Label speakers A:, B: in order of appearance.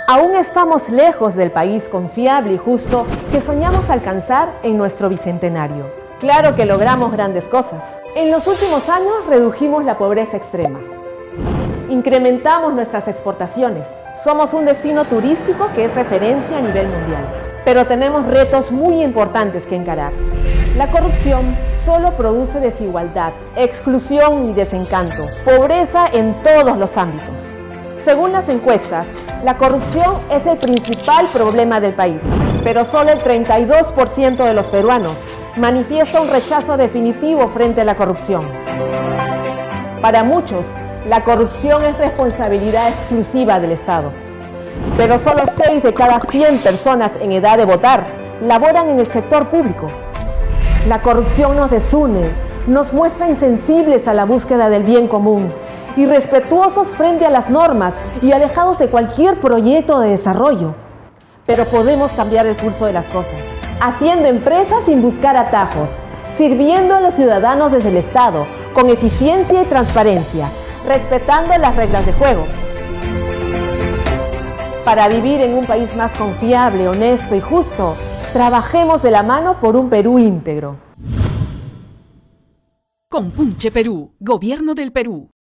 A: Aún estamos lejos del país confiable y justo que soñamos alcanzar en nuestro bicentenario. Claro que logramos grandes cosas. En los últimos años redujimos la pobreza extrema. Incrementamos nuestras exportaciones. Somos un destino turístico que es referencia a nivel mundial. Pero tenemos retos muy importantes que encarar. La corrupción solo produce desigualdad, exclusión y desencanto, pobreza en todos los ámbitos. Según las encuestas, la corrupción es el principal problema del país, pero solo el 32% de los peruanos manifiesta un rechazo definitivo frente a la corrupción. Para muchos, la corrupción es responsabilidad exclusiva del Estado, pero solo 6 de cada 100 personas en edad de votar laboran en el sector público. La corrupción nos desune, nos muestra insensibles a la búsqueda del bien común, irrespetuosos frente a las normas y alejados de cualquier proyecto de desarrollo. Pero podemos cambiar el curso de las cosas, haciendo empresas sin buscar atajos, sirviendo a los ciudadanos desde el Estado, con eficiencia y transparencia, respetando las reglas de juego. Para vivir en un país más confiable, honesto y justo, trabajemos de la mano por un Perú íntegro.
B: Compunche Perú, Gobierno del Perú.